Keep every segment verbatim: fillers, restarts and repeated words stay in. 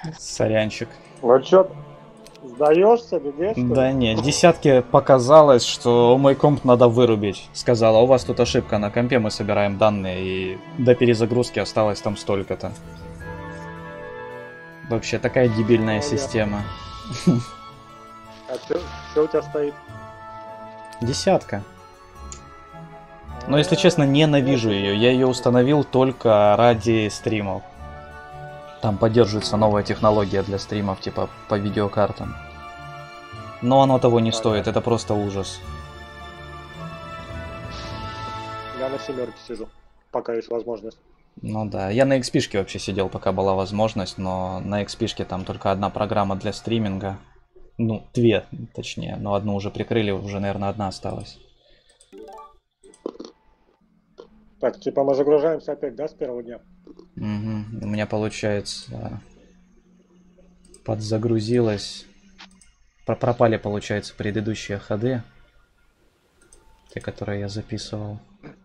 Сорянчик. Вот что, сдаешься, где что? Да нет, десятки показалось, что мой комп надо вырубить. Сказала, у вас тут ошибка на компе, мы собираем данные, и до перезагрузки осталось там столько-то. Вообще такая дебильная Ну, система. А что, что у тебя стоит? Десятка. Но если честно, ненавижу ее. Я ее установил только ради стримов. Там поддерживается новая технология для стримов, типа по видеокартам. Но оно того не стоит, это просто ужас. Я на семерке сижу, пока есть возможность. Ну да, я на икс пи-шке вообще сидел, пока была возможность, но на икс пи-шке там только одна программа для стриминга. Ну, две, точнее, но одну уже прикрыли, уже, наверное, одна осталась. Так, типа мы загружаемся опять, да, с первого дня? Угу. У меня, получается, подзагрузилось. Пропали, получается, предыдущие ходы. Те, которые я записывал.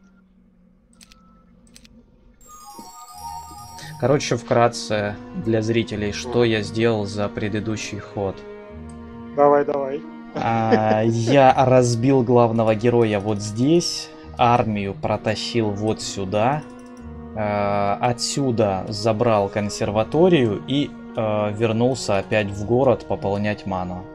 Короче, вкратце, для зрителей, что я сделал за предыдущий ход. Давай, давай. А, я разбил главного героя вот здесь. Армию протащил вот сюда. А, отсюда забрал консерваторию и а, вернулся опять в город пополнять ману.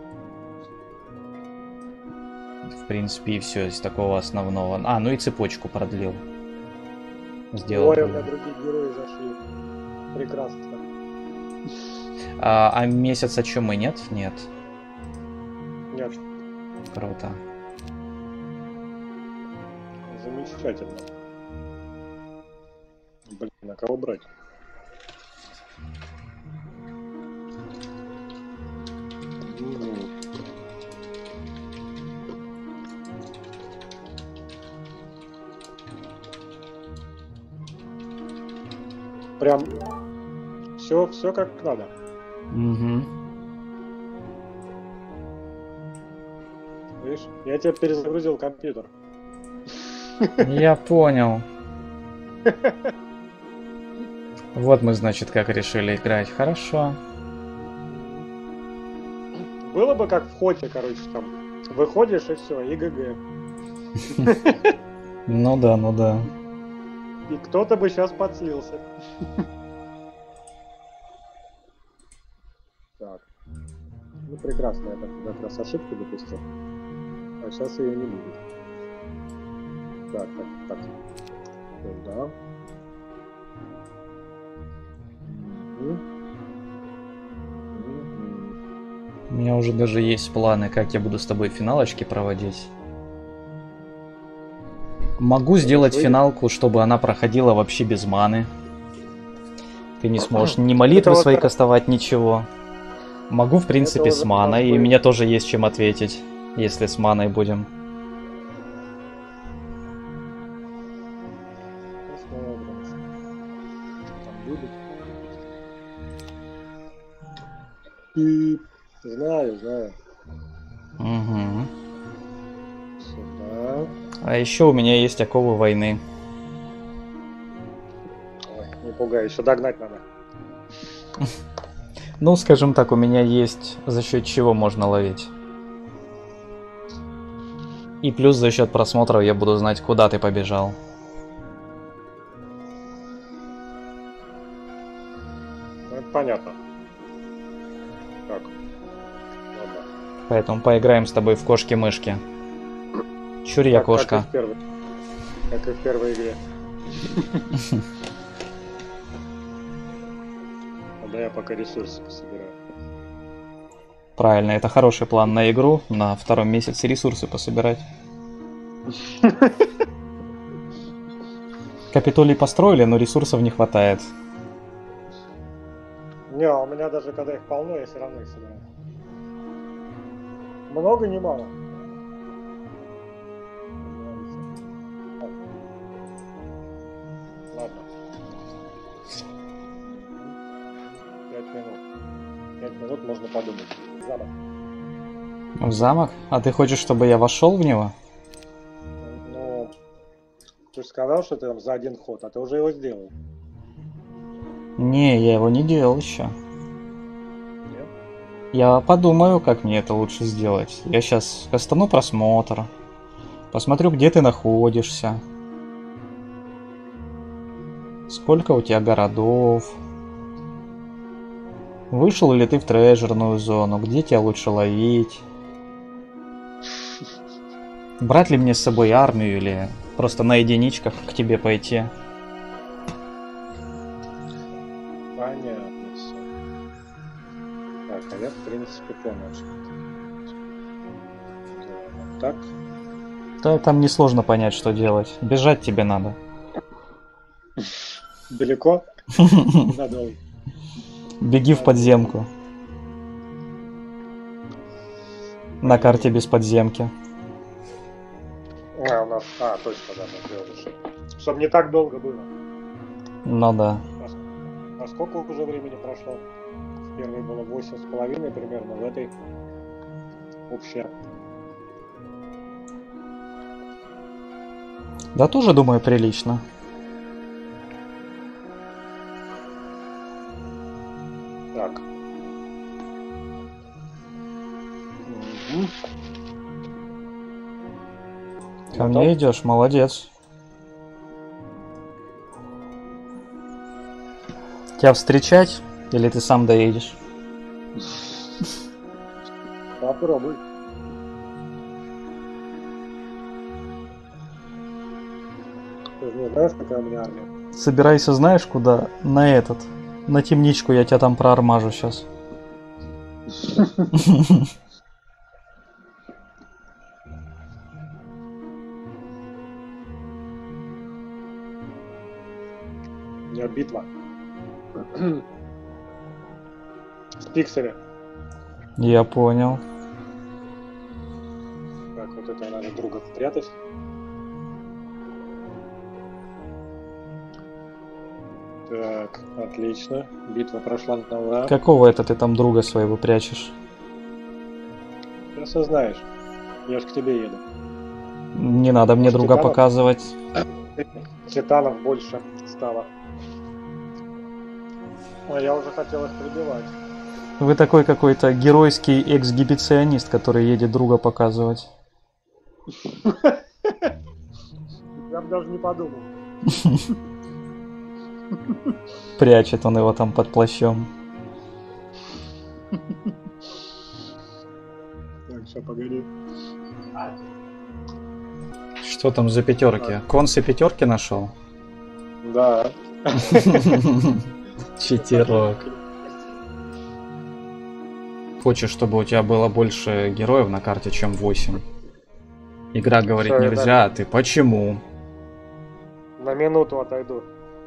В принципе, и все из такого основного. А, ну и цепочку продлил. Сделал. Ой, у меня другие герои зашли. Прекрасно. А, а месяца чумы нет? Нет. Нет. Круто. Замечательно. Блин, на кого брать? Прям все, все как надо. Угу. Видишь, я тебе перезагрузил компьютер. Я понял. Вот мы, значит, как решили играть. Хорошо. Было бы как в хоте, короче, там. Выходишь и все, и ГГ. Ну да, ну да. И кто-то бы сейчас подслился. Так. Ну прекрасно, я так как раз ошибку допустил. А сейчас ее не будет. Так, так, так. Туда. Угу. У меня уже даже есть планы, как я буду с тобой финалочки проводить. Могу сделать финалку, чтобы она проходила вообще без маны. Ты не сможешь ни молитвы свои кастовать, ничего. Могу, в принципе, с маной, и у меня тоже есть чем ответить, если с маной будем. И знаю, знаю. Угу. Сюда. А еще у меня есть оковы войны. Ой, не пугай, еще догнать надо. Ну, скажем так, у меня есть за счет чего можно ловить. И плюс за счет просмотров я буду знать, куда ты побежал. Ну, это понятно. Так. Ладно. Поэтому поиграем с тобой в кошки-мышки. Чур я кошка. Как и в первой, как и в первой игре. Да я пока ресурсы пособираю. Правильно, это хороший план на игру. На втором месяце ресурсы пособирать. Капитолий построили, но ресурсов не хватает. Не, у меня даже когда их полно, я все равно их собираю. Много, не мало. Ладно. Пять минут. Пять минут можно подумать. Замок. В замок? А ты хочешь, чтобы я вошел в него? Ну, ты же сказал, что ты там за один ход, а ты уже его сделал. Не, я его не делал еще. Я подумаю, как мне это лучше сделать. Я сейчас кастану просмотр. Посмотрю, где ты находишься. Сколько у тебя городов. Вышел ли ты в трежерную зону? Где тебя лучше ловить? Брать ли мне с собой армию или просто на единичках к тебе пойти? Понятно все. Так, а я в принципе понял, что это. Так. Да, там несложно понять, что делать. Бежать тебе надо. Далеко? Надолго. Беги в подземку. На карте без подземки. А, у нас... А, точно, да, мы сделали. Чтобы не так долго было. Ну да. А сколько уже времени прошло? В первой было восемь с половиной примерно, в этой общая. Да тоже, думаю, прилично. Так. Угу. Ко мне идешь, молодец. Тебя встречать или ты сам доедешь? Попробуй. Ты же не знаешь, какая у меня армия? Собирайся, знаешь куда? На этот. На темничку, я тебя там проармажу сейчас. У меня битва. С пикселя. Я понял. Так, вот это надо друга спрятать. Так, отлично. Битва прошла на ура. Какого это ты там друга своего прячешь? Сейчас узнаешь. Я ж к тебе еду. Не надо мне друга Титанов? показывать. Титанов больше стало. А я уже хотел их прибивать. Вы такой какой-то геройский эксгибиционист, который едет друга показывать. Я бы даже не подумал. Прячет он его там под плащом. Так, сейчас погоди. Что там за пятерки? Консы пятерки нашел? Да. Читерок. Хочешь, чтобы у тебя было больше героев на карте, чем восемь? Игра говорит Что, нельзя, а ты почему? На минуту отойду.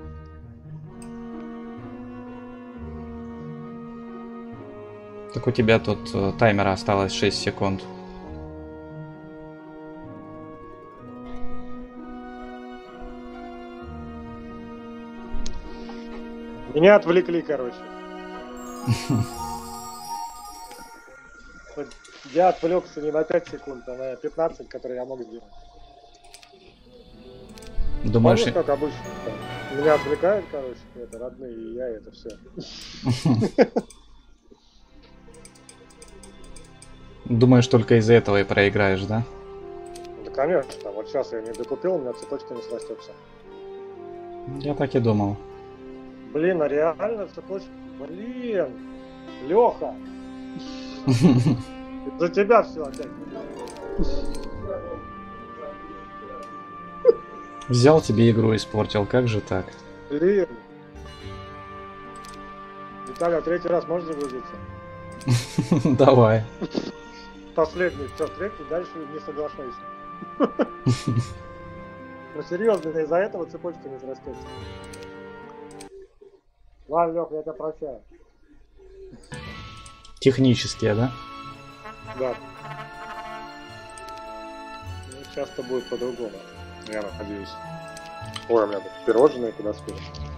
Так у тебя тут э, таймера осталось шесть секунд. Меня отвлекли, короче. Я отвлекся не на пять секунд, а на пятнадцать, которые я мог сделать. Думаешь, Помнишь, как обычно? Там, меня отвлекают, короче, это родные, и я это все. думаешь, только из-за этого и проиграешь, да? Да, конечно. Вот сейчас я не докупил, у меня цепочка не срастется. Я так и думал. Блин, а реально цепочка? Блин! Леха! За тебя все опять. Взял тебе игру, испортил, как же так? Блин! Виталий, а третий раз можно загрузиться? Давай. Последний, все, третий, дальше не соглашайся. Ну серьезно, из-за этого цепочка не срастется. Ладно, Лех, я тебя прощаю. Технические, да? Да. Ну, сейчас-то будет по-другому. Я надеюсь. Ой, у меня тут пирожные подоспели.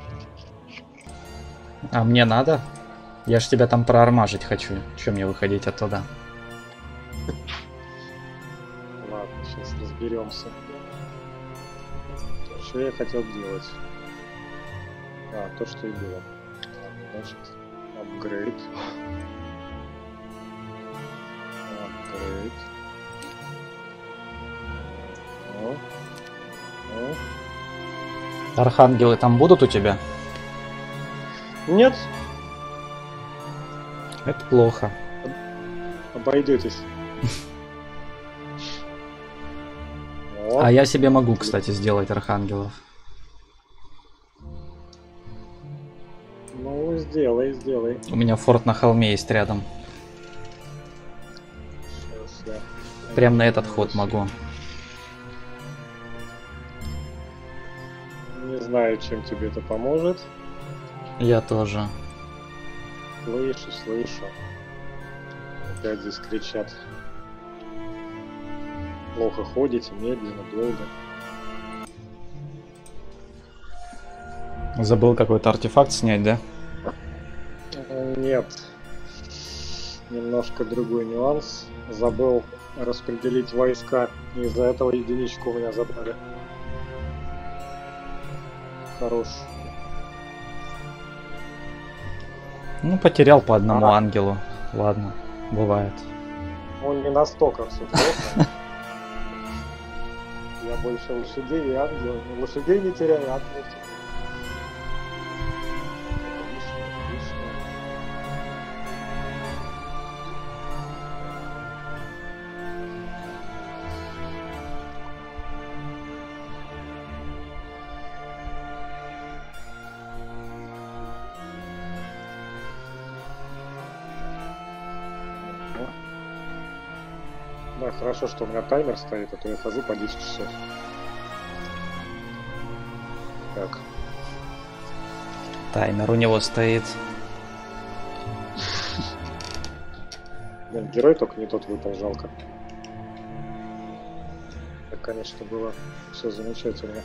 А мне надо? Я ж тебя там проармажить хочу. Че мне выходить оттуда? Ладно, сейчас разберемся. Что я хотел делать? А, то, что и было. Значит, апгрейд. Рейд. О. О. Архангелы там будут у тебя? Нет, Это плохо. обойдетесь. О, А я себе могу, кстати, сделать архангелов. Ну, сделай, сделай. У меня форт на холме есть рядом. Сейчас я... Прям на этот ход могу. Не знаю, чем тебе это поможет. Я тоже. Слышу, слышу. Опять здесь кричат. Плохо ходите, медленно, долго. Забыл какой-то артефакт снять, да? Э, Нет. Немножко другой нюанс. Забыл распределить войска. Из-за этого единичку у меня забрали. Хорош. Ну, потерял по одному Ага. ангелу. Ладно, бывает. Он не настолько все плохо. Я больше лошадей и ангелов. Лошадей не теряю, ангелов теряю. Лишнее, лишнее. Да, хорошо, что у меня таймер стоит, а то я хожу по десять часов. Так, Таймер у него стоит. блин, герой только не тот выпал, жалко. Так, конечно, было все замечательно.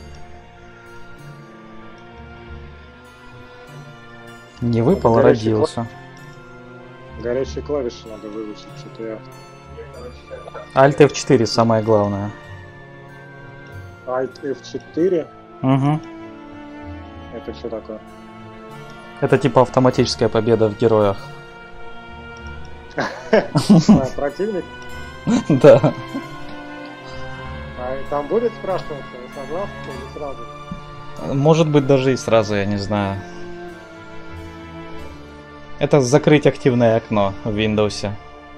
Не выпал, а Горячий родился. Горячие клавиши надо выучить, что-то я... Alt эф четыре самое главное. Alt эф четыре? Угу. Это что такое? Это типа автоматическая победа в героях. А, противник? Да. А там будет спрашиваться, вы согласны или сразу? Может быть даже и сразу, я не знаю. Это закрыть активное окно в Windows.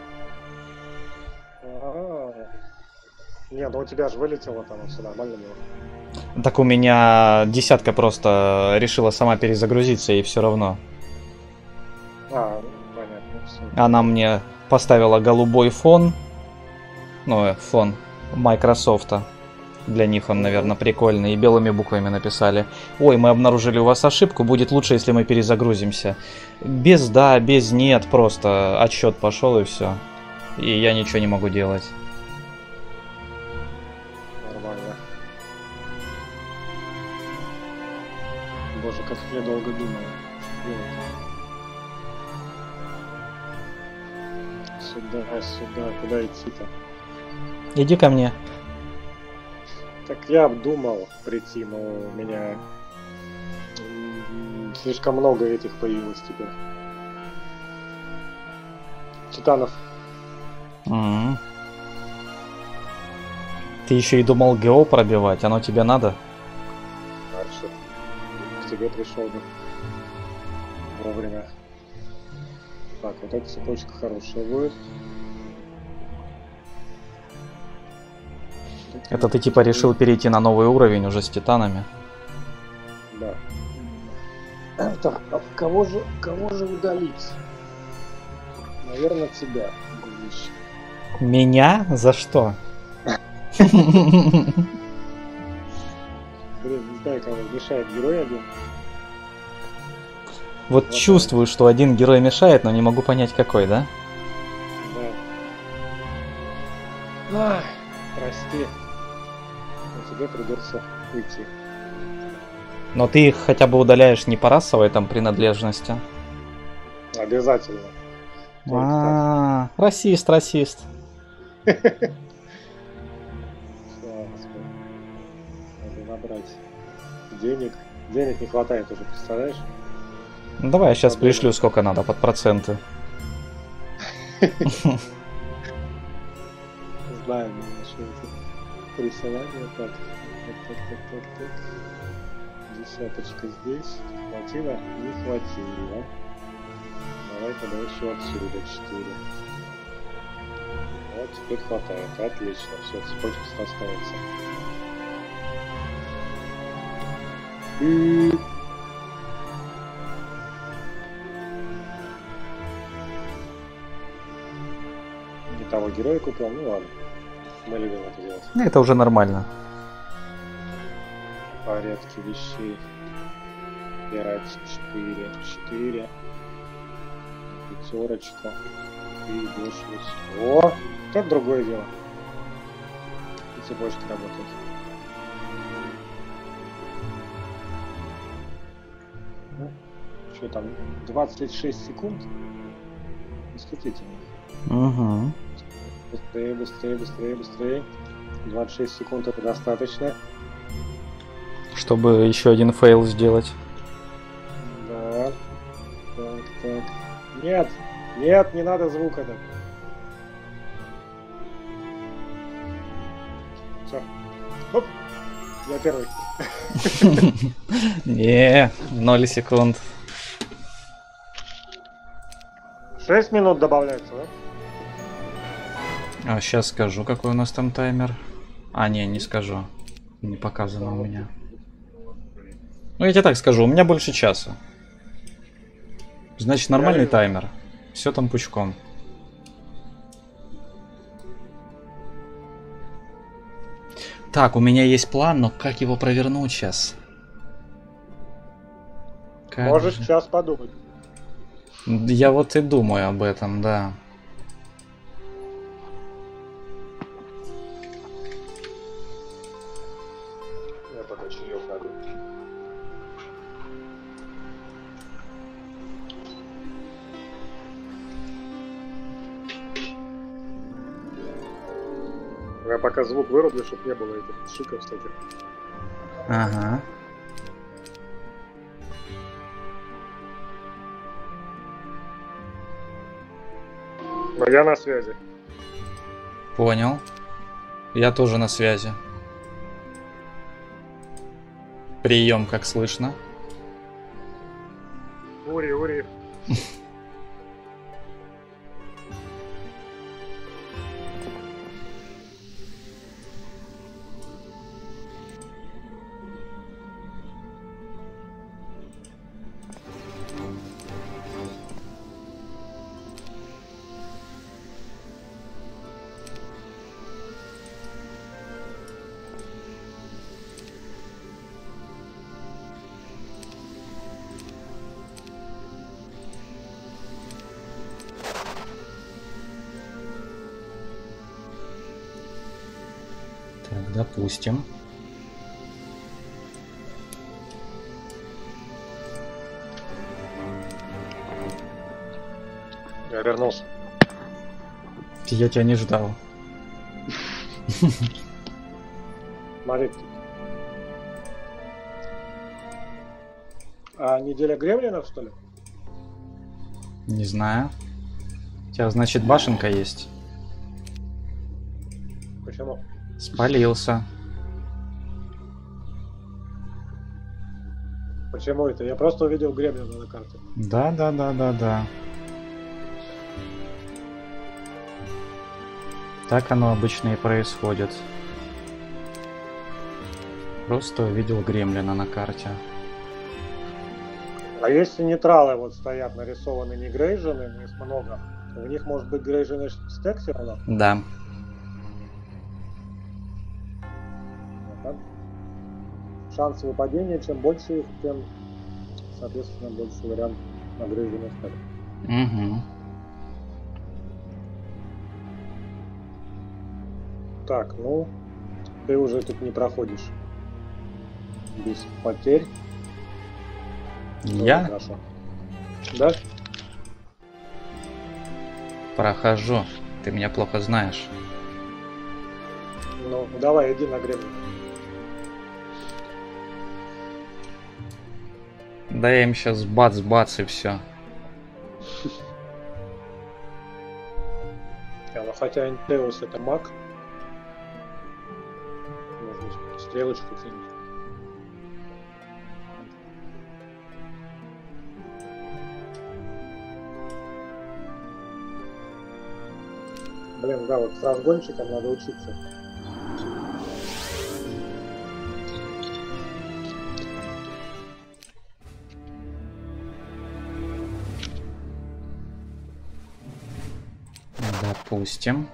Ага. Не, ну у тебя же вылетело там, все нормально было. Так у меня десятка просто решила сама перезагрузиться, и все равно. А, понятно, все. Она мне поставила голубой фон. Ну, э, фон Microsoft. Для них он, наверное, прикольный. И белыми буквами написали: ой, мы обнаружили у вас ошибку, будет лучше, если мы перезагрузимся. Без да, без нет, просто отсчет пошел и все. И я ничего не могу делать. Нормально. Боже, как я долго думаю. Что делать? Сюда, сюда, куда идти-то? Иди ко мне. Так я думал прийти, но у меня м, слишком много этих появилось теперь. Титанов. М. Ты еще и думал ГО пробивать, оно тебе надо? Дальше. К тебе пришел бы. Вовремя. Так, вот эта цепочка хорошая будет. Это ты типа решил перейти на новый уровень уже с титанами? Да. Так, а кого же, кого же удалить? Наверное, тебя. Гулич. Меня? За что? Блин, не знаю, кого мешает герой один. Вот Вот чувствую, что один герой мешает, но не могу понять какой, да? Да. Ай, прости. Но тебе придется уйти. Но ты их хотя бы удаляешь не по расовой там принадлежности. Обязательно. Только так. А, расист, расист. Сейчас, надо набрать денег. Денег не хватает уже, представляешь? Ну, давай я сейчас Проблема. пришлю сколько надо под проценты. знаю, что это рисование. Так, так, так, так, так, так. Десяточка здесь. Хватило? Не хватило. Давай тогда еще отсюда четыре. Вот, теперь хватает. Отлично. Все, цепочка остается. И... Не того героя купил, ну ладно. Мы любим это делать. Это уже нормально. В порядке вещей. пять, четыре, четыре. Пятерочку. И идешь. О! Это другое дело. И цепочки работают. Ну, что там? двадцать шесть секунд? Восхитительно. Угу. Быстрее, быстрее, быстрее, быстрее. двадцать шесть секунд это достаточно. Чтобы еще один фейл сделать. Да. Так, так. Нет! Нет, не надо звука так. Все. Оп! Я первый. Не, ноль секунд. шесть минут добавляется, да? А сейчас скажу, какой у нас там таймер. А, не, не скажу. Не показано у меня. Ну, я тебе так скажу, у меня больше часа. Значит, нормальный таймер. Все там пучком. Так, у меня есть план, но как его провернуть сейчас? Как Можешь же? сейчас подумать. Я вот и думаю об этом, да. Я пока чаек надо. Я пока звук вырублю, чтобы не было этих шиков всяких. Ага. Но я на связи. Понял. Я тоже на связи. Прием, как слышно. Ури, ури. Так, допустим. Я вернулся. Я тебя не ждал. Смотри. А неделя гремлинов, что ли? Не знаю. У тебя, значит, башенка есть. Почему? Спалился. Почему это? Я просто увидел гремлина на карте. Да, да, да, да, да. Так оно обычно и происходит. Просто увидел гремлина на карте. А если нейтралы вот стоят нарисованы не грейжены, но их много, то у них может быть грейженый стек все равно? Да. Да? Шанс выпадения, чем больше их, тем, соответственно, больше вариант на грейженый стек. Угу. Так, ну, ты уже тут не проходишь без потерь. Я Хорошо. Да? прохожу. Ты меня плохо знаешь. Ну, давай, иди на гремлина. Да я им сейчас бац-бац и все. Ну, хотя Интеус это маг. Стрелочку кинь. Блин, да, вот с разгончиком надо учиться. Допустим.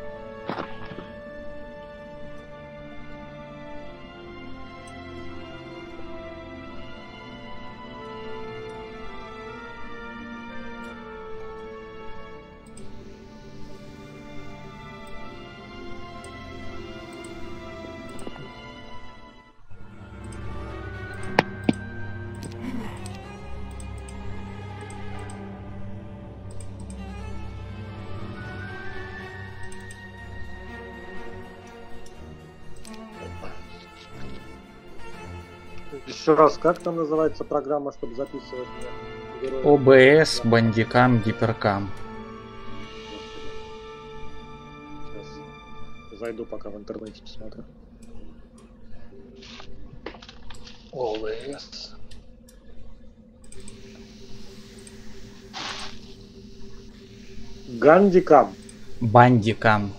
Еще раз, как там называется программа, чтобы записывать героев? о бэ эс, Bandicam, Гиперкам. Сейчас зайду пока в интернете посмотрю. о бэ эс. Гандикам. Bandicam.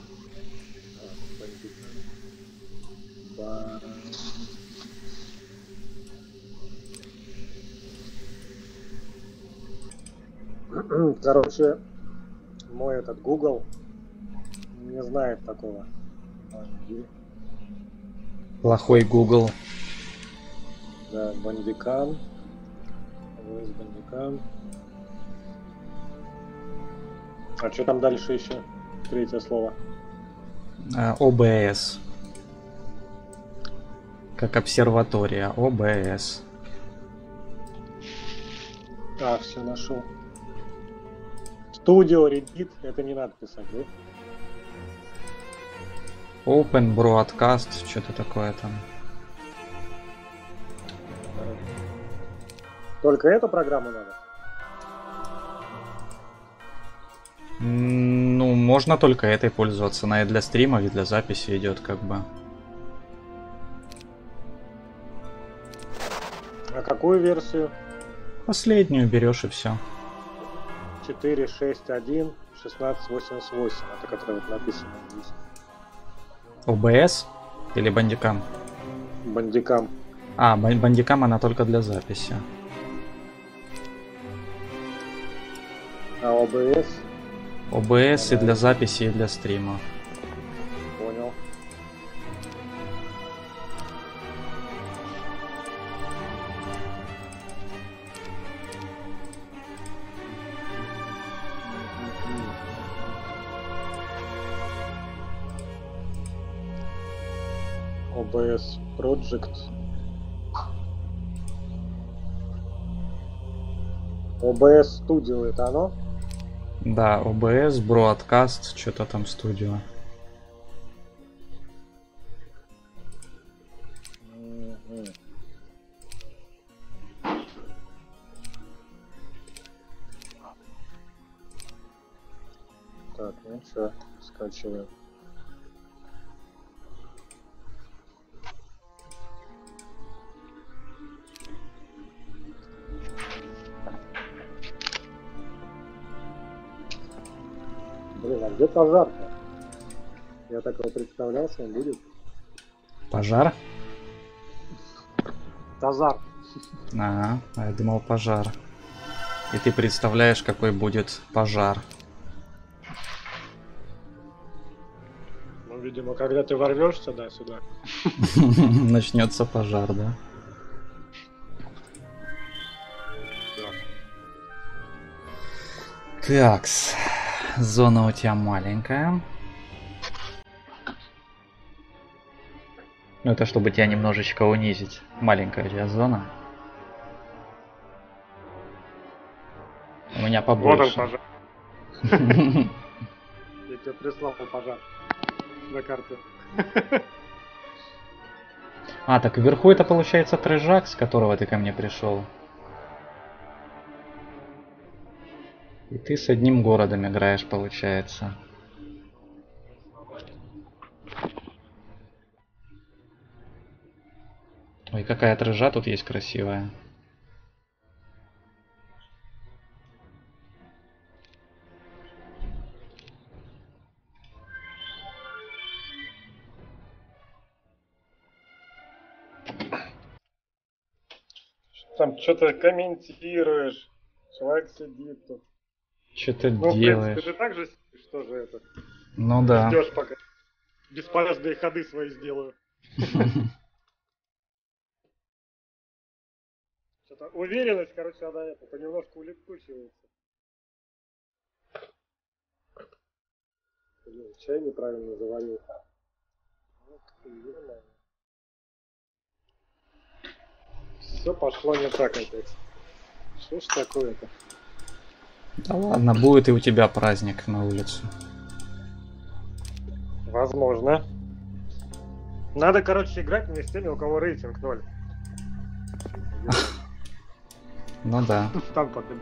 Короче, мой этот Google не знает такого. Плохой Google. Да, Bandicam. Bandicam. А что там дальше еще? Третье слово. о бэ эс. Как обсерватория. о бэ эс. А, все нашел. Studio Reddit, это не надо писать, да? Open Broadcast, что-то такое там. Только эту программу надо? Ну, можно только этой пользоваться. Она и для стрима, и для записи идет как бы. А какую версию? Последнюю берешь и все. четыре шесть один шестнадцать восемьдесят восемь. Это которая вот написано здесь. о бэ эс или Bandicam? Bandicam. А, Bandicam она только для записи. А о бэ эс? о бэ эс и для записи, и для стрима. Понял. о бэ эс Project. о бэ эс Studio это оно? Да, о бэ эс, Broadcast, что-то там студио. Mm-hmm. Так, ну что, скачиваем. Блин, а где пожар-то? Я так его представлял, что он будет. Пожар? Тазар. Ага, а я думал пожар. И ты представляешь, какой будет пожар. Ну, видимо, когда ты ворвешься, да, сюда. Начнется пожар, да? Такс. Зона у тебя маленькая. Ну это чтобы тебя немножечко унизить. Маленькая у тебя зона. У меня побольше. Вот он пожар. Я тебе прислал пожар на карту. А, так вверху это получается трэжак, с которого ты ко мне пришел. И ты с одним городом играешь, получается. Ой, какая трыжа тут есть красивая. Там что-то комментируешь. Человек сидит тут. Что ты Ну, делаешь? в принципе, ты так же сидишь, что же это? Ну да. Ждешь, пока бесполезные ходы свои сделаю. Что-то уверенность, короче, она это понемножку улетучивается. Блин, чай неправильно заварил. Все пошло не так опять. Что ж такое-то? Да ладно, будет и у тебя праздник на улицу. Возможно. Надо, короче, играть не с теми, у кого рейтинг ноль. Ну да. Там потом.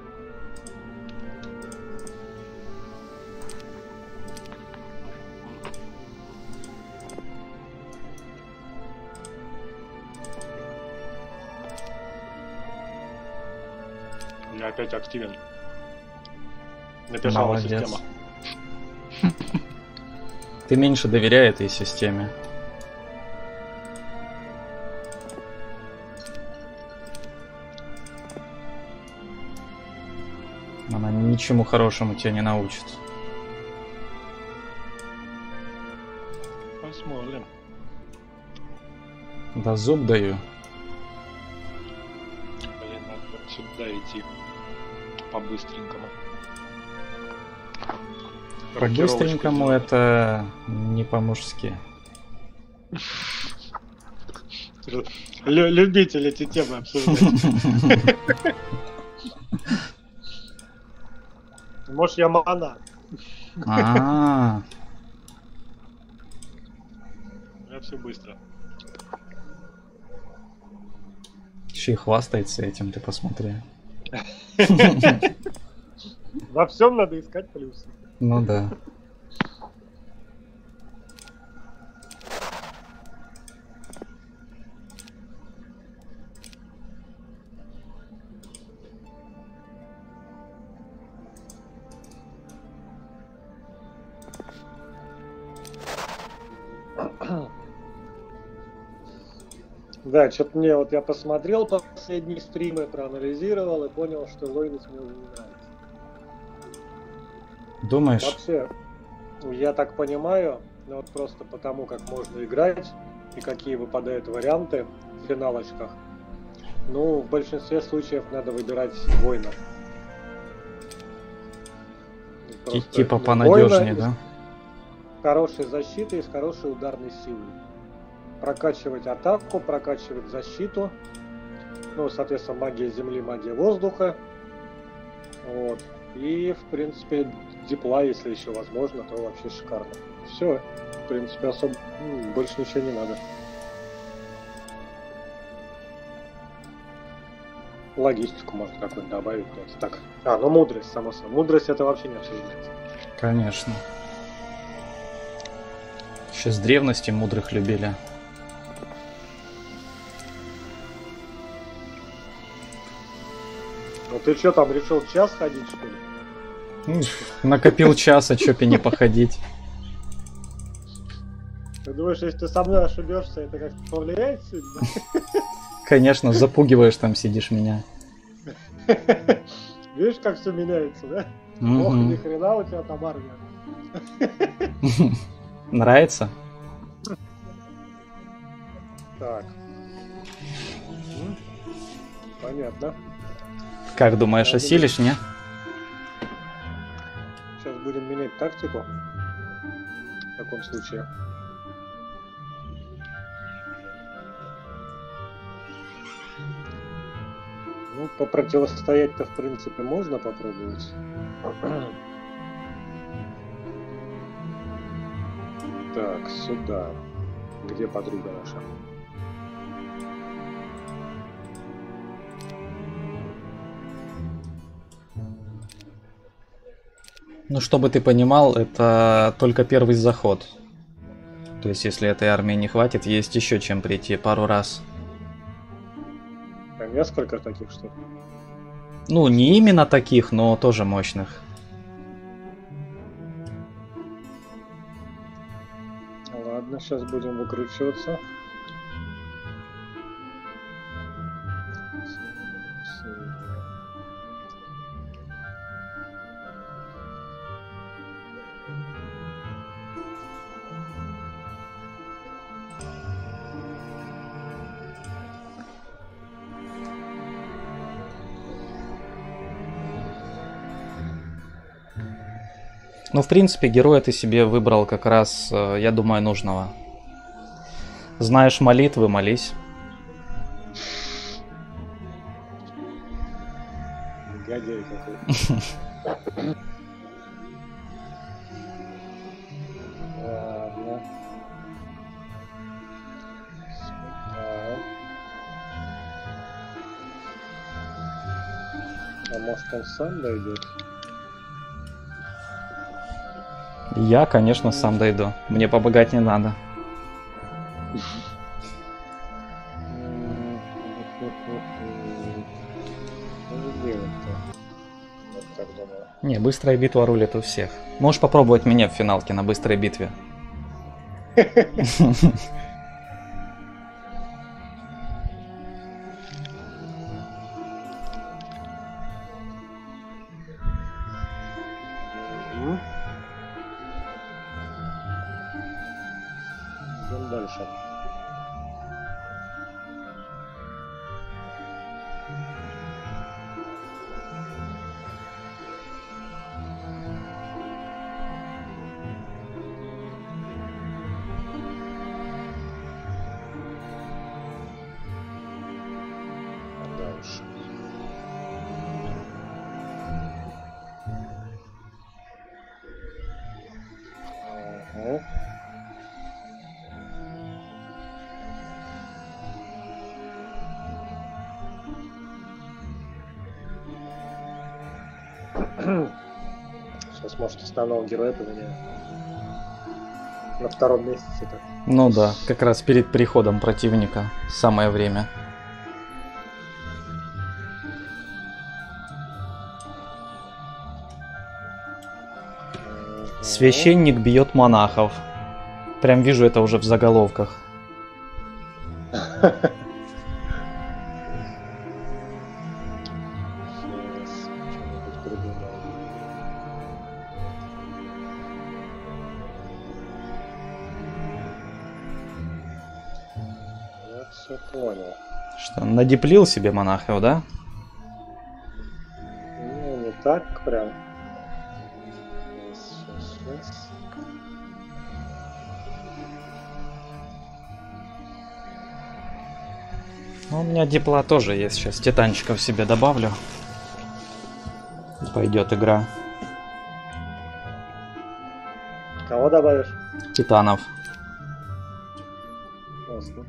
Я опять активен. Написала Молодец. система. Ты меньше доверяй этой системе. Она ничему хорошему тебя не научит. Посмотрим. Да зуб даю. Блин, надо вот сюда идти. По-быстренькому. По-быстренькому это не по-мужски. Лю- любитель эти темы обсуждать. Может, я монах. А, Я все быстро. еще и хвастается этим, ты посмотри. Во всем надо искать плюсы. Ну да. Да, что-то мне вот я посмотрел последние стримы, проанализировал и понял, что Лойнус мне уже не нравится. Думаешь? Вообще, я так понимаю, ну вот просто потому, как можно играть и какие выпадают варианты в финалочках. Ну, в большинстве случаев надо выбирать воина. Ти- Типа понадежнее, да? С хорошей защитой и с хорошей ударной силой. Прокачивать атаку, прокачивать защиту. Ну, соответственно, магия земли, магия воздуха. Вот. И, в принципе, дипла, если еще возможно, то вообще шикарно. Все. В принципе, особо ну, больше ничего не надо. Логистику можно какую-нибудь добавить. но это так. А, ну мудрость, само собой. Мудрость это вообще не обсуждается. Конечно. Еще с древности мудрых любили. Ну ты что там, решил час ходить, что ли? Ну, накопил час, а чё б и не походить. Ты думаешь, если ты со мной ошибешься, это как-то повлияет сильно? Конечно, запугиваешь там, сидишь меня. Видишь, как все меняется, да? Мгм. Ох, ни хрена у тебя там армия. Нравится? Так. М, Понятно. Как думаешь, Я осилишь, не? Сейчас будем менять тактику. В таком случае. Ну, попротивостоять-то, в принципе, можно попробовать. Так, сюда. Где подруга наша? Ну, чтобы ты понимал, это только первый заход. То есть, если этой армии не хватит, есть еще чем прийти пару раз. А несколько таких, что ли? Ну, не именно таких, но тоже мощных. Ладно, сейчас будем выкручиваться. Ну, в принципе, героя ты себе выбрал как раз, я думаю, нужного. Знаешь молитвы, молись. Негодяй какой. Ладно. А может он сам дойдет? Я, конечно, сам дойду. Мне побогать не надо. Не, быстрая битва рулит у всех. Можешь попробовать меня в финалке на быстрой битве. Идем дальше. Дальше. Ага. Сейчас, может, основного героя поменяю. На втором месяце так. Ну да, как раз перед переходом противника. Самое время. Священник бьет монахов. Прям вижу это уже в заголовках. Все понял. Что, надеплил себе монахов, да? Ну, не так прям. Сейчас, сейчас. Ну, у меня дипла тоже есть. Сейчас титанчиков себе добавлю. Пойдет игра. Кого добавишь? Титанов. Ясно.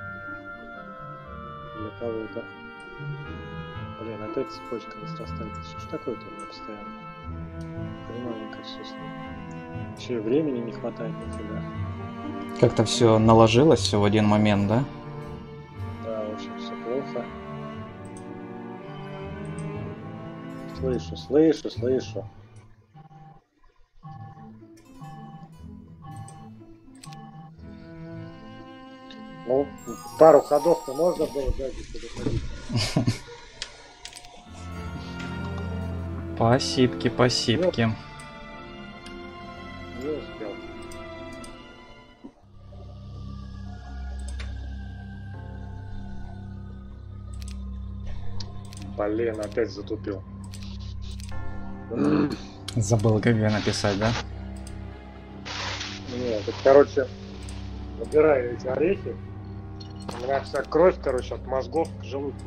Для кого-то. Блин, опять цепочка не срастается. Что ж такое-то у меня постоянно? Понимаю, как все с ним. Еще и времени не хватает нифига. Как-то все наложилось все в один момент, да? Да, очень все плохо. Слышу, слышу, слышу. Ну, пару ходов-то можно было дать, чтобы ходить. Спасибки, спасибки. Не успел. Блин, опять затупил. Забыл ГГ написать, да? Нет, это, короче, выбираю эти орехи. У меня вся кровь, короче, от мозгов к желудку.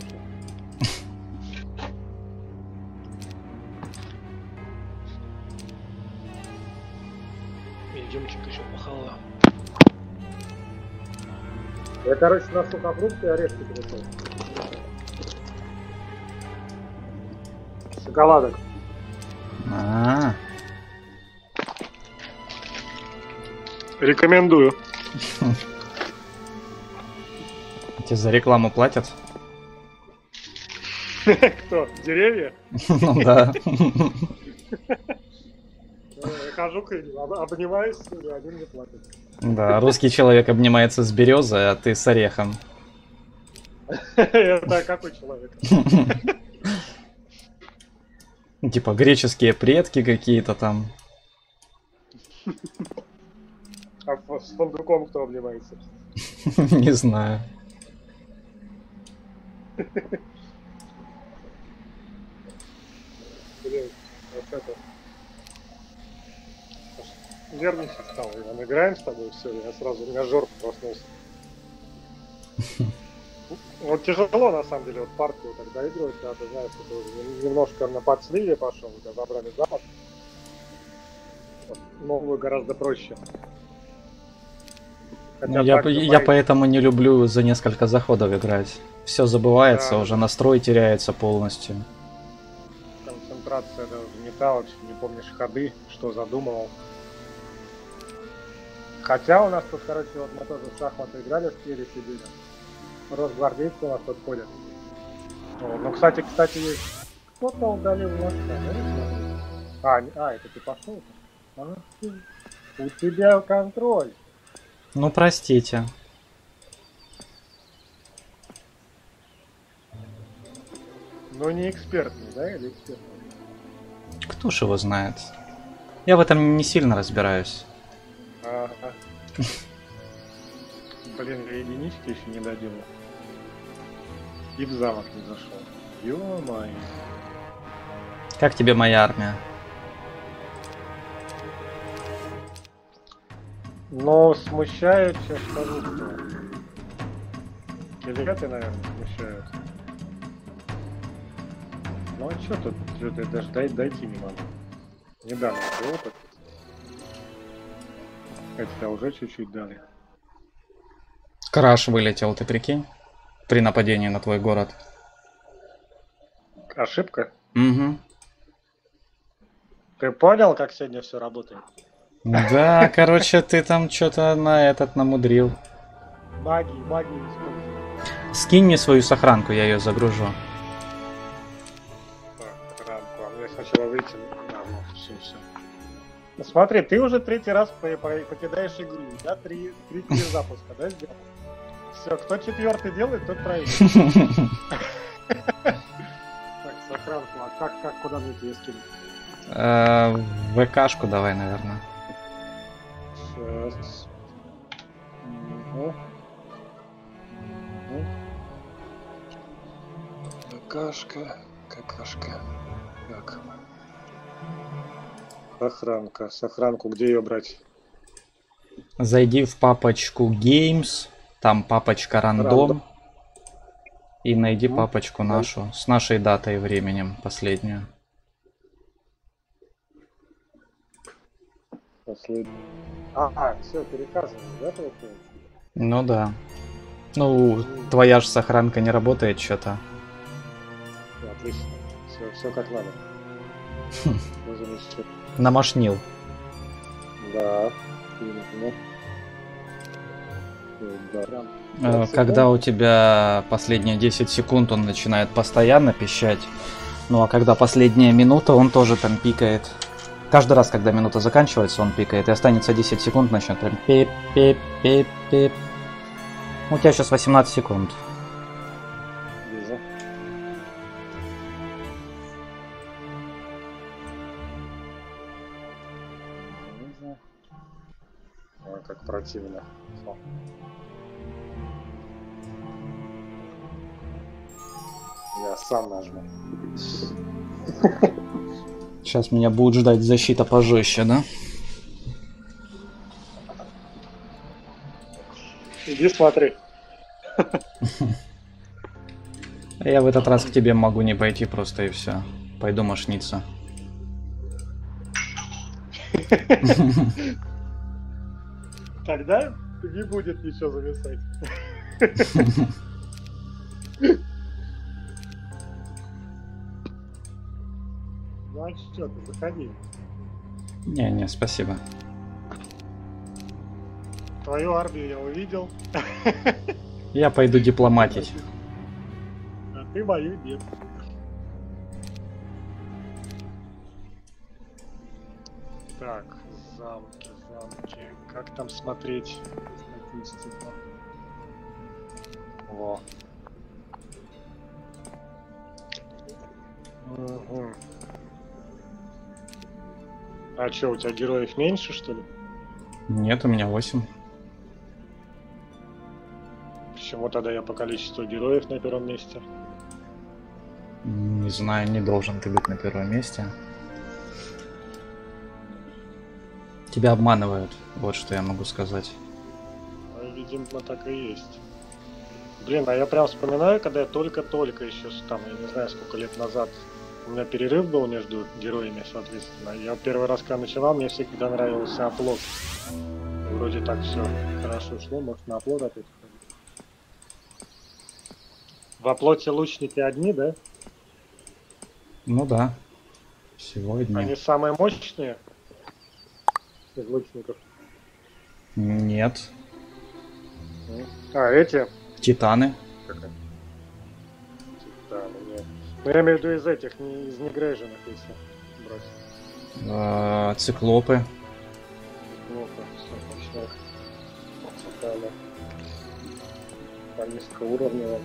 Идемчик еще похаваю. Я, короче, на сухофрукты и орешки перешел. Шоколадок. А, Рекомендую. тебе за рекламу платят? Кто? Деревья? Ну да. Я хожу к ним, об- обнимаюсь, и они мне платят. Да, русский человек обнимается с березой, а ты с орехом. Это какой человек? Типа греческие предки какие-то там. А ф- с фундуком кто обнимается? Не знаю. Блин, вот это. Аж нервничать стал. Иван, играем с тобой, все, я сразу, у меня жор проснулся. Вот тяжело, на самом деле, вот партию тогда играть, да, ты знаешь, что ты уже нем- немножко на подсливе пошел, у тебя забрали запад. Вот новую гораздо проще. Хотя Ну, я, так, по- ну, я мои- поэтому не люблю за несколько заходов играть. Все забывается, Да. уже настрой теряется полностью. Концентрация даже не та, вообще не помнишь ходы, что задумывал. Хотя у нас тут, короче, вот мы тоже в шахматы играли, в Киеве сидели. Росгвардейцы у нас тут ходят. Вот. Ну, кстати, кстати, есть кто-то удалил лоска, да? я смотрю? А, не- а, это ты пошел? А, ты- у тебя контроль. Ну, простите. Ну, не экспертный, да, или экспертный? Кто ж его знает? Я в этом не сильно разбираюсь. Ага. Блин, я единички еще не доделал. И в замок не зашел. Ё-моё. Как тебе моя армия? Но смущает, сейчас скажу, кто. Келеты, наверное, смущают. Ну а что тут? Чё ты даже дай, дойти не могу. Недавно был опыт. Хотя уже чуть-чуть дали. Краш вылетел, ты прикинь? При нападении на твой город. Ошибка? Угу. Ты понял, как сегодня все работает? Да, короче, ты там что-то на этот намудрил. Магии, магии используй. Скинь мне свою сохранку, я ее загружу. Так, рамку. А мне сначала выйти. А, ну, все, все. Ну, смотри, ты уже третий раз по- по- покидаешь игру. Да, три, три перезапуска, да, сделал? Все, кто четвертый делает, тот проигрывает. Так, сохранку. А как, как, куда мне тебе скинуть? Э, В ВКшку давай, наверное. Сейчас. Угу. Угу. Какашка, какашка. Так. Сохранка. Сохранку, где ее брать? Зайди в папочку Games, там папочка Random, Random. и найди Мгм. папочку нашу, с нашей датой и временем, последнюю. Последний. А, а все, переказываю, да, получается? Ну да. Ну, твоя же сохранка не работает что-то. Всё, отлично. Все, все как надо. Ну, замечательно. Намашнил. Да. Именно. Э, Да. Прям Э, пять Когда секунд. у тебя последние десять секунд, он начинает постоянно пищать. Ну а когда последняя минута, он тоже там пикает. Каждый раз, когда минута заканчивается, он пикает. И останется десять секунд, начнет прям пип-пип-пип-пип. У тебя сейчас восемнадцать секунд. Вижу. Вижу. Ой, как противно. Фу. Я сам нажму. Сейчас меня будет ждать защита пожестче, да? Иди смотри. Я в этот раз к тебе могу не пойти просто и все. Пойду мошниться. Тогда не будет ничего зависать. Ну а что ты, заходи. Не-не, спасибо. Твою армию я увидел, Я пойду дипломатить. а ты мою нет. Так, замки, замки. Как там смотреть статистику? Во. Угу. А что, у тебя героев меньше, что ли? Нет, у меня восемь. Почему тогда я по количеству героев на первом месте? Не знаю, не должен ты быть на первом месте. Тебя обманывают, вот что я могу сказать. Ну, видимо, так и есть. Блин, а я прям вспоминаю, когда я только-только еще, там, я не знаю, сколько лет назад, у меня перерыв был между героями, соответственно. Я первый раз, когда начинал, мне всегда нравился оплот. Вроде так все хорошо шло, может на оплот опять ходить. В оплоте лучники одни, да? Ну да. Всего одни. Они самые мощные из лучников? Нет. А, эти? Титаны. Титаны, нет. Ну я имею в виду из этих, не из негрейженных, если брать. А, циклопы. Циклопы, все точно. Титаны. По низкоуровневым.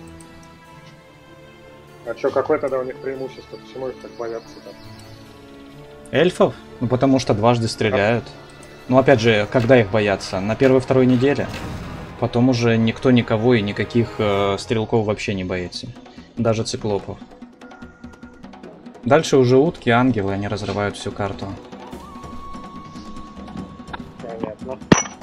А что, какое тогда у них преимущество? Почему их так боятся там? Эльфов? Ну потому что дважды стреляют. Ну опять же, когда их боятся? На первой-второй неделе. Потом уже никто никого и никаких э, стрелков вообще не боится. Даже циклопов. Дальше уже утки, ангелы, они разрывают всю карту. Понятно.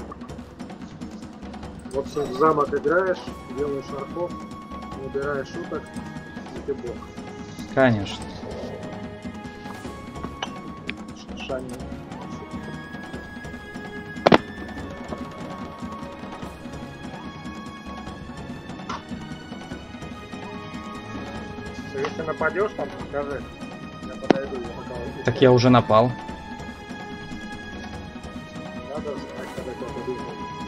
В общем, в замок играешь, делаешь архов, набираешь уток, и ты бог. Конечно. Шани. Если нападешь, там скажи. Я подойду, я пока... Так я уже напал. Надо знать, когда тебя побежит.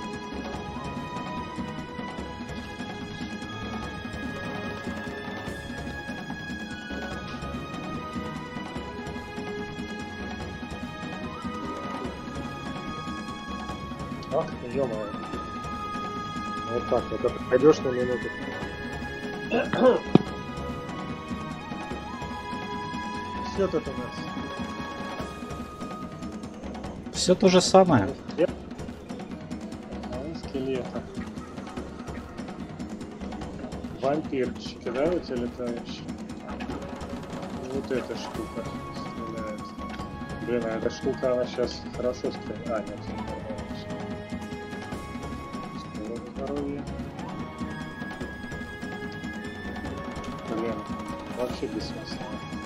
Ах, ё-моё. Вот так вот, это пойдешь на минуту. Все тут у нас. Все то же самое. А, скелета. Вампирчики, да, у тебя летающие? Вот эта штука стреляет. Блин, а эта штука, она сейчас хорошо стреляет. А, нет, не здоровье. Блин, вообще бессмысленно.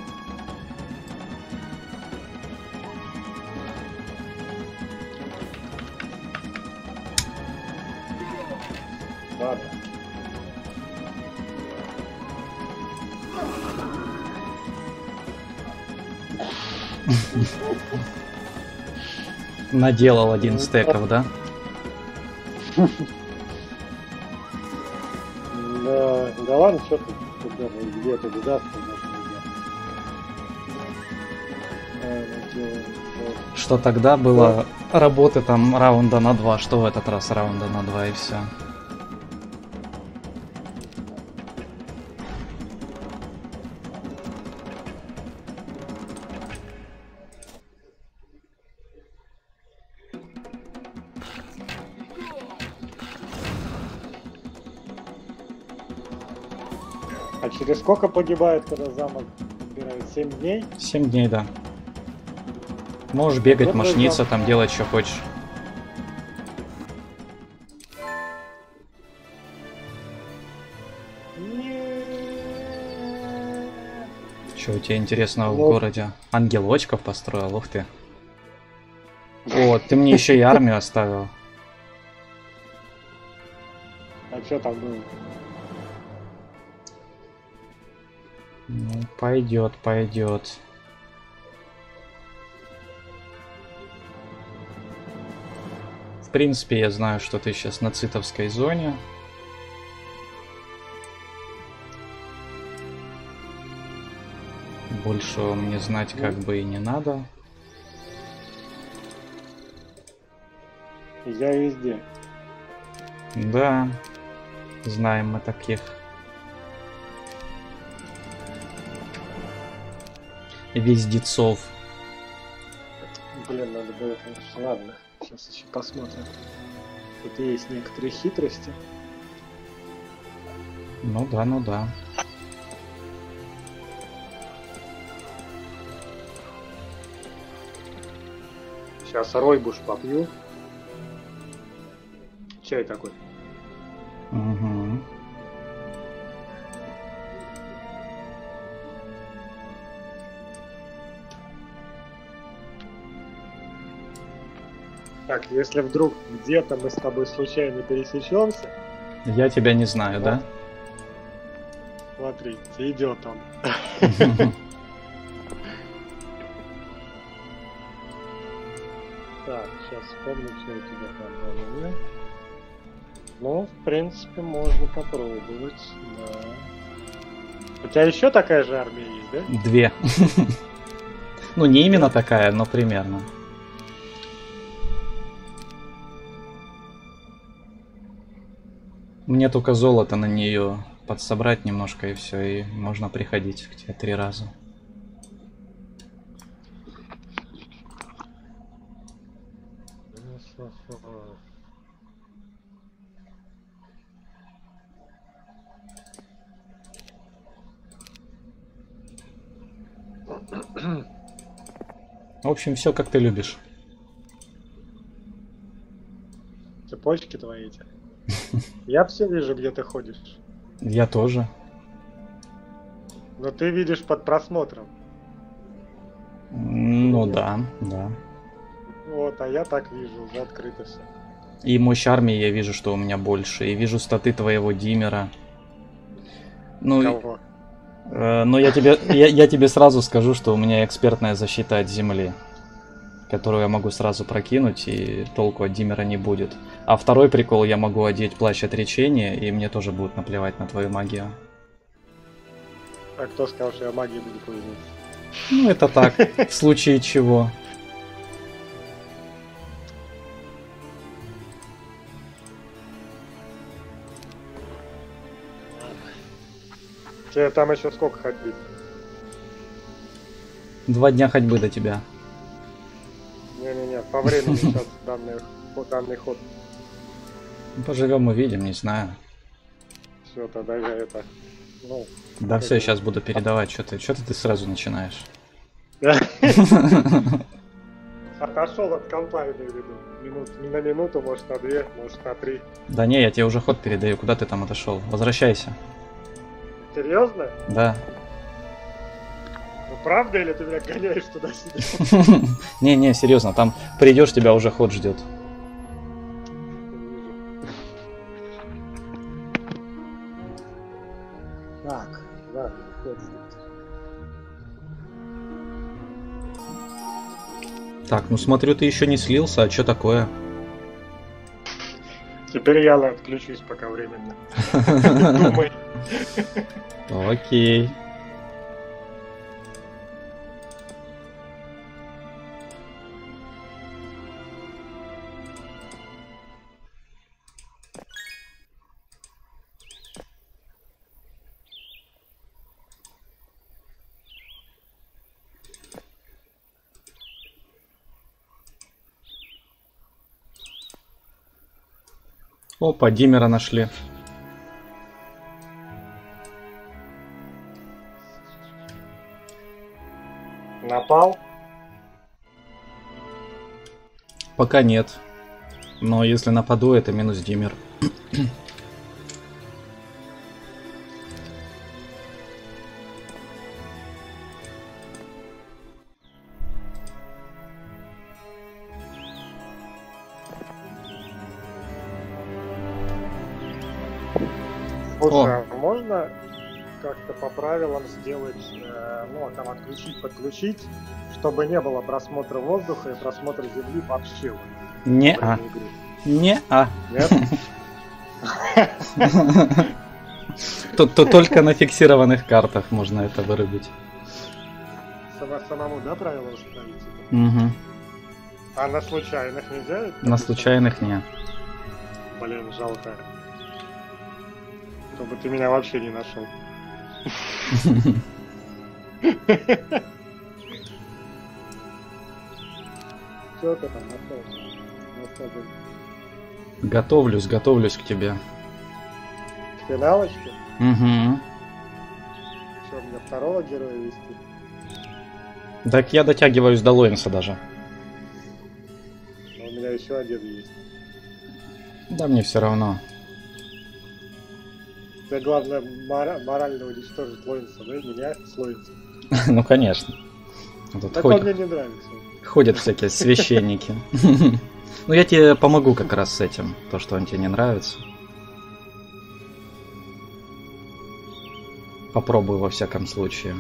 Ладно. Наделал один стеков, да? Да, да ладно, что ты, где это даст, Что тогда было работы там раунда на два, что в этот раз раунда на два и все. А через сколько погибает, когда замок убирает? семь дней? семь дней, да. Можешь бегать, Добрый мошниться, дом. там делать, что хочешь. Что у тебя интересного в Ну. городе? Ангелочков построил, ух ты. О, ты мне еще и армию оставил. А что там было? Ну, пойдет, пойдет. В принципе, я знаю, что ты сейчас на цитовской зоне. Больше мне знать как бы и не надо. Я везде. Да, знаем мы таких. Вездецов. Блин, надо было, конечно, ладно. Сейчас еще посмотрим. Тут есть некоторые хитрости. Ну да, ну да. Сейчас ройбуш попью. Чай такой. Угу. Так, если вдруг где-то мы с тобой случайно пересечемся, Я тебя не знаю, да? смотри, идет он. Так, сейчас вспомню, что у тебя там было. Ну, в принципе, можно попробовать, да. У тебя еще такая же армия есть, да? Две. Ну, не именно такая, но примерно. Мне только золото на нее подсобрать немножко и все, и можно приходить к тебе три раза. В общем, все как ты любишь. Цепочки твои эти. Я все вижу, где ты ходишь. Я тоже. Но ты видишь под просмотром. Ну да, да. Вот, а я так вижу, уже открыто все. И мощь армии я вижу, что у меня больше. И вижу статы твоего Димера. Ну, Кого? э, но я тебе, я, я тебе сразу скажу, что у меня экспертная защита от земли, которую я могу сразу прокинуть, и толку от Димера не будет. А второй прикол, я могу одеть плащ отречения, и мне тоже будет наплевать на твою магию. А кто сказал, что я магией буду пользоваться? Ну, это так, в случае чего. Тебе там еще сколько ходить? Два дня ходьбы до тебя. Не-не-не, по времени сейчас данный, данный ход. Поживем увидим, не знаю. Все, тогда я это... Ну, Да все, сейчас буду передавать. Что ты, что ты сразу начинаешь? Отошел от компа, имею в виду. Минут, на минуту, может на две, может на три. Да не, я тебе уже ход передаю. Куда ты там отошел? Возвращайся. Серьезно? Да. Ну правда, или ты меня гоняешь туда-сюда? Не-не, серьезно, там придешь, тебя уже ход ждет. Так, да, ход ждет. Так, ну смотрю, ты еще не слился, а что такое? Теперь я отключусь пока временно. Думай. Окей. Опа, Димера нашли. Напал? Пока нет. Но если нападу, это минус Димер. Слушай, а можно как-то по правилам сделать, э, ну, там отключить, подключить, чтобы не было просмотра воздуха и просмотра земли вообще? Вот, Не-а. Не-а. Нет? Тут только на фиксированных картах можно это вырубить. Само- Самому, да, правила установить? Угу. А на случайных нельзя? На случайных не. Блин, жалко. Чтобы ты меня вообще не нашел. Что ты там нашел? Готовлюсь, готовлюсь к тебе. К финалочке? Угу. Что, мне второго героя вести? Так я дотягиваюсь до Лоинса даже. Но у меня еще один есть. Да мне все равно. Тебе главное мора- морально уничтожить Лоинса, да? Меня с Лоинсом. Ну конечно. Тут Так он ходят, мне не нравится. ходят всякие священники. Ну я тебе помогу как раз с этим. То, что он тебе не нравится. Попробую во всяком случае.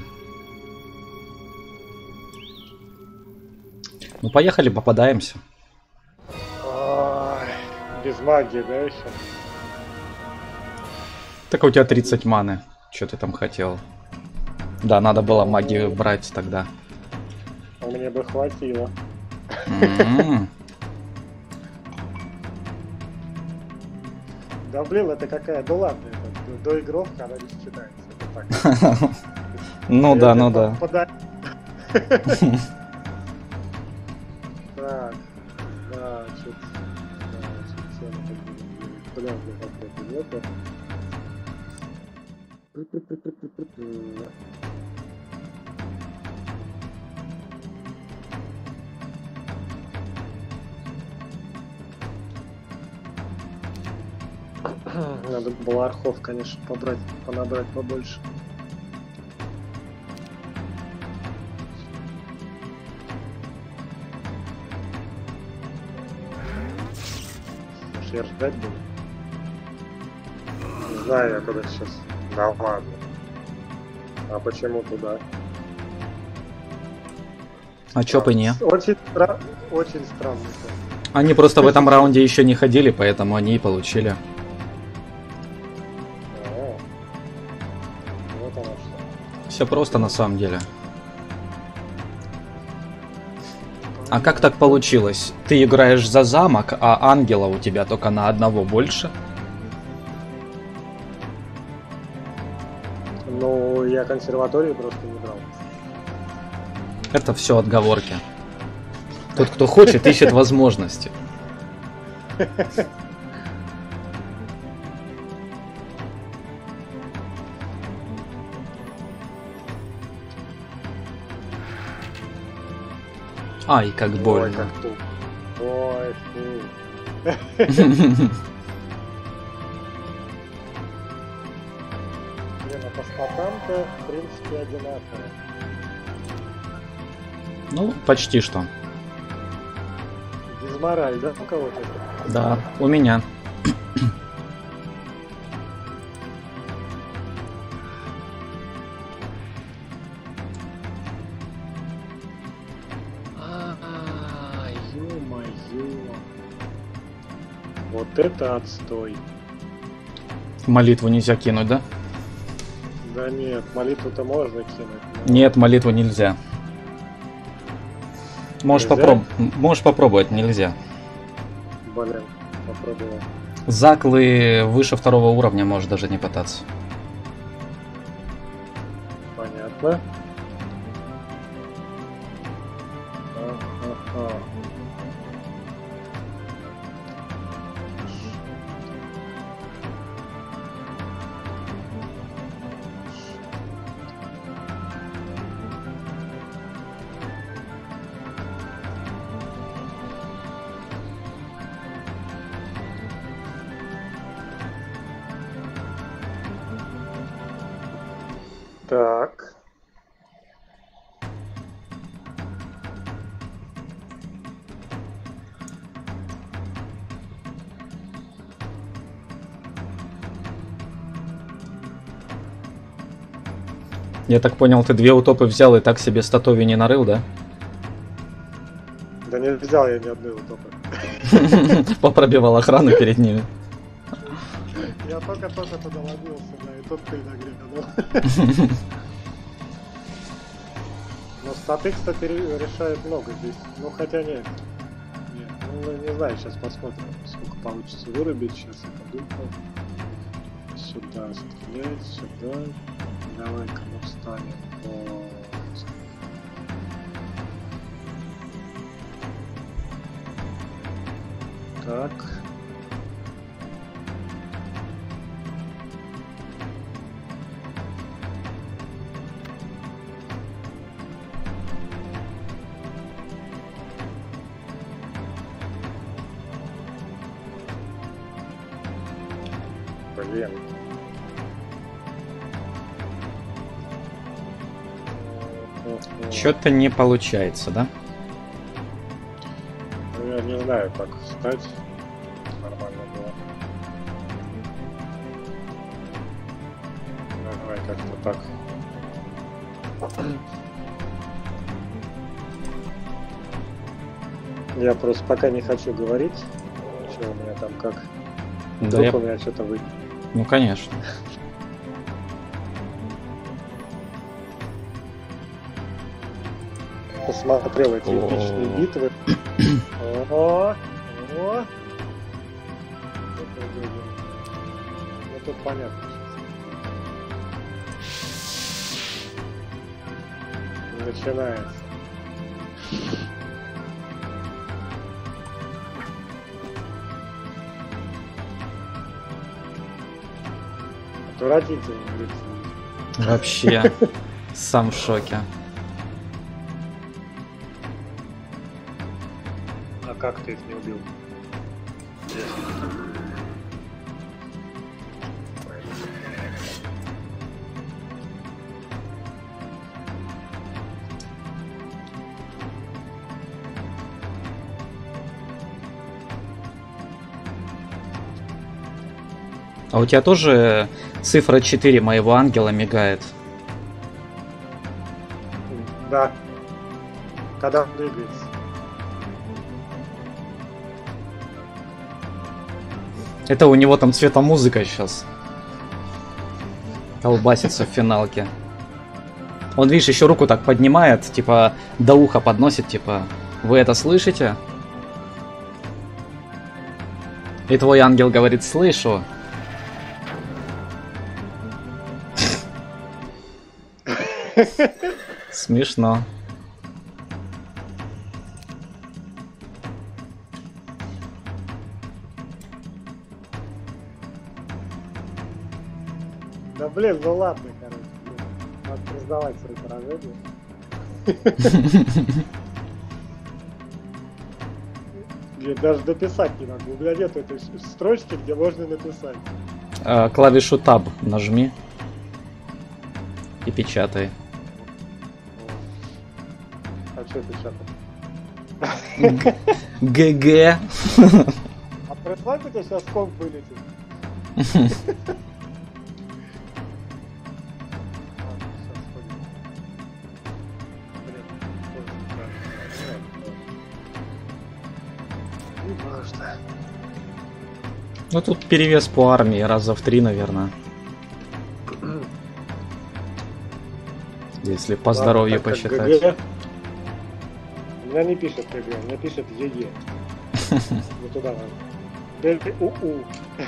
Ну поехали, попадаемся. Ой, без магии, да, еще? Так у тебя тридцать маны. Что ты там хотел? Да, надо было магию брать тогда. А мне бы хватило. М-м. Да блин, это какая, да ладно, это доигровка, она не считается. Это так. Ну Я да, тебе ну да. пода- Так, значит, значит, что мы тут будем делать? Блин, мне как-то нету. Надо было архов, конечно, побрать, понабрать побольше. Может, я ждать буду? Не знаю я куда сейчас. Да ладно. А почему туда? А чё бы не? Очень, стра... очень странно. Они просто в этом раунде еще не ходили, поэтому они и получили. О, вот оно что. Все просто на самом деле. А как так получилось? Ты играешь за замок, а ангела у тебя только на одного больше? Ну, я консерваторию просто не брал. Это все отговорки. Тот, кто хочет, ищет возможности. Ай, как Ой, больно. как тут. Ой, фу. Блин, а по статам-то, в принципе, одинаково. Ну, почти что. Дизмораль, да, у кого-то? Да, у меня. А, ё-моё. Вот это отстой. Молитву нельзя кинуть, да? Да нет, молитву-то можно кинуть. но- Нет, молитву нельзя. Можешь, Нельзя? попроб... Можешь попробовать, нельзя. Блин, попробовал. Заклы выше второго уровня можешь даже не пытаться. Понятно. Ага. Так. Я так понял, ты две утопы взял и так себе статуи не нарыл, да? Да не взял я ни одной утопы. Попробивал охрану перед ними. Я только-только туда ловился, да, и тут ты нагрянул. Но статы, кстати, ре- решают много здесь. Ну, хотя нет. Ну, не знаю, сейчас посмотрим, сколько получится вырубить. Сейчас я подумаю. Сюда стрелять, сюда. Давай-ка мы встанем по... Так. Блин. Что-то не получается, да? Ну, я не знаю, как встать. Нормально было. Давай как-то так. Я просто пока не хочу говорить, что у меня там как. Да, Вдруг я... у меня что-то выйдет. Ну, конечно. Посмотрел эти О. эпичные битвы. О, о. Ну тут понятно сейчас. Начинается. Отвратительно, лицо. Вообще. Сам в шоке. А как ты их не убил? А у тебя тоже цифра четыре моего ангела мигает? Да. Когда он двигается. Это у него там цветомузыка сейчас. Колбасится в финалке. Он, видишь, еще руку так поднимает, типа, до уха подносит, типа, вы это слышите? И твой ангел говорит, слышу. Смешно. Да блин, ну ладно, короче. Блин. Надо признавать свои поражения. Блин, даже дописать не могу. У меня нет этой строчки, где можно написать. А, клавишу Tab нажми. И печатай. А что это чатом? ГГ. А представь, у тебя сейчас комп вылетит. Ну тут перевес по армии раза в три, наверное. Если по здоровью Ладно, так как посчитать. ГГ. У меня не пишет ГГ, у меня пишет ЕГЭ. Вот туда надо. Теперь УУ.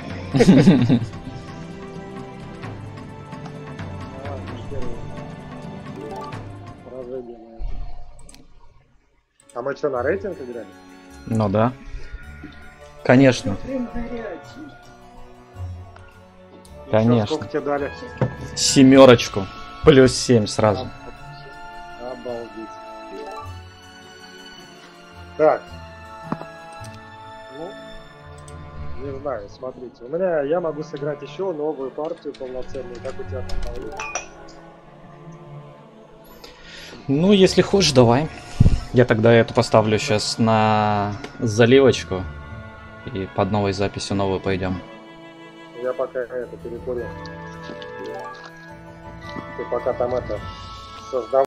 А мы что, на рейтинг играли? Ну да. Конечно. Конечно. Сколько тебе дали? Семерочку. Плюс семь сразу. Обалдеть. Так. Ну, не знаю, смотрите. У меня, я могу сыграть еще новую партию полноценную. Как у тебя там получится? Ну, если хочешь, давай. Я тогда эту поставлю сейчас на заливочку. И под новой записью новую пойдем. Я пока это перекурил. Ты пока там это создал.